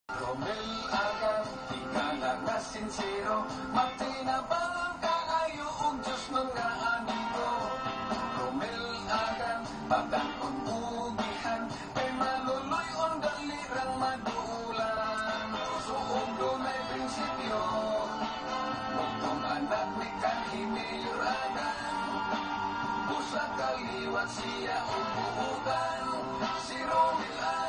Rommel, Agan, ika lang na sincero, magtinabang kaayo og Diyos mga amigo. Rommel, Agan, pagdaon ugihan, kay maluloy on dalirang maduulan. Suong dunay prinsipyo, mugtong anak ni Kanhimayor Agan, busa kaliwat siya o buugan, si Rommel Agan.